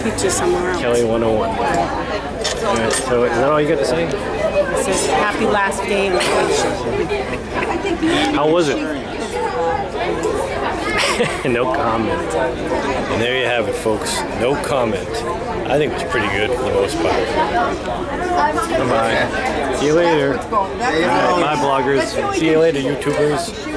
pizza somewhere else. Kelly 101. All right, so is that all you got to say? It says happy last day of vacation. How was it? No comment. And there you have it, folks. No comment. I think it was pretty good for the most part. Bye-bye. See you later. Bye, bloggers. See you later, YouTubers.